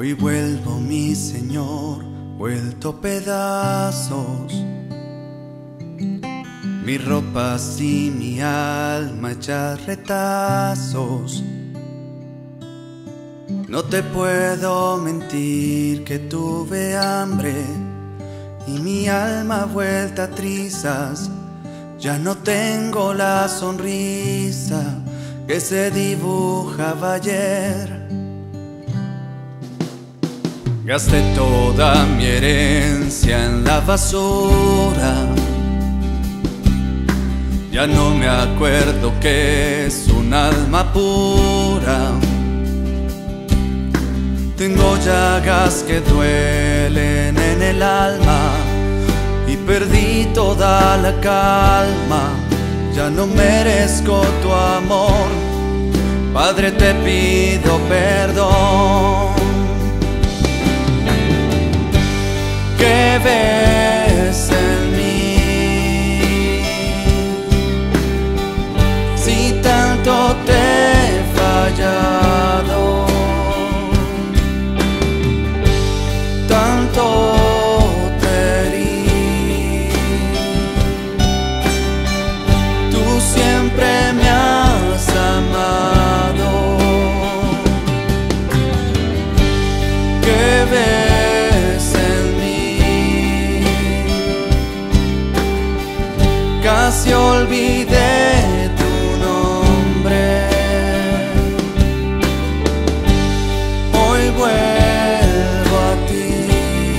Hoy vuelvo, mi Señor, vuelto pedazos, mis ropas y mi alma hechas retazos. No te puedo mentir que tuve hambre y mi alma vuelta a trizas. Ya no tengo la sonrisa que se dibujaba ayer. Gasté toda mi herencia en la basura. Ya no me acuerdo qué es un alma pura. Tengo llagas que duelen en el alma y perdí toda la calma. Ya no merezco tu amor, Padre, te pido perdón. ¿Qué ves en mí? Si tanto te he fallado, tanto te herí, tú siempre me has amado. ¿Qué ves en mí? Casi olvidé tu nombre. Hoy vuelvo a ti.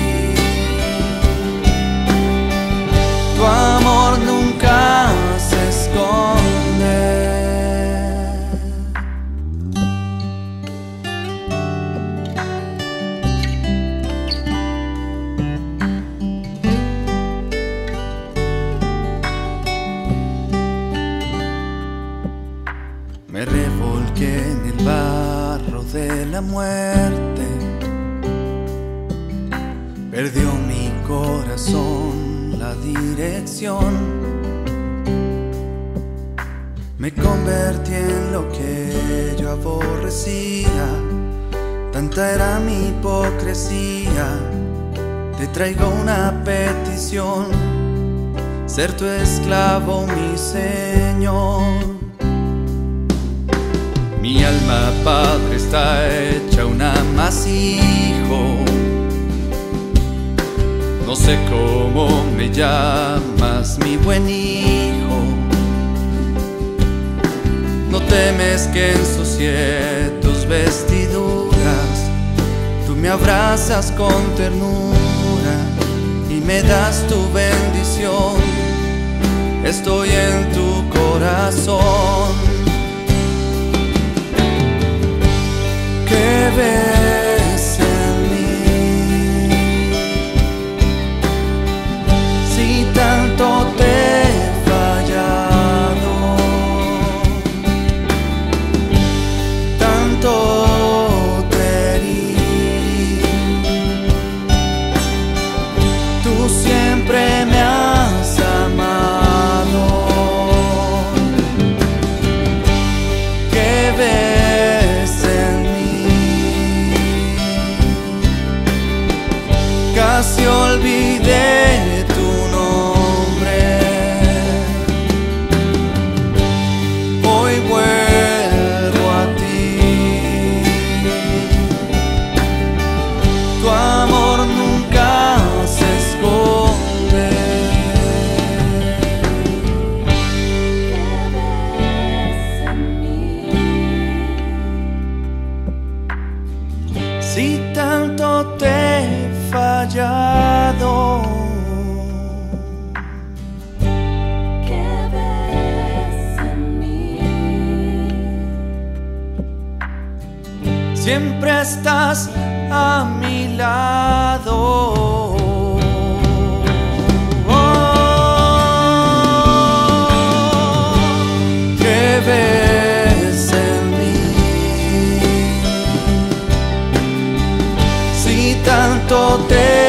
Tu amor nunca se esconde. Me revolqué en el barro de la muerte. Perdió mi corazón la dirección. Me convertí en lo que yo aborrecía. Tanta era mi hipocresía. Te traigo una petición: ser tu esclavo, mi Señor. Mi alma, Padre, está hecha un amasijo. No sé cómo me llamas, mi buen hijo. No temes que ensucie tus vestiduras. Tú me abrazas con ternura y me das tu bendición. Estoy en tu corazón. ¿Qué ves en mí? Si tanto te he fallado, tanto te herí, tú siempre me has amado. ¿Qué ves en mí? Casi olvidé tu nombre. Hoy vuelvo a ti. Tu amor nunca se esconde. ¿Qué ves en mí? Si tanto te he fallado, ¿Qué ves en mí? siempre estás a mi lado. ¿Qué ves en mí? Si tanto te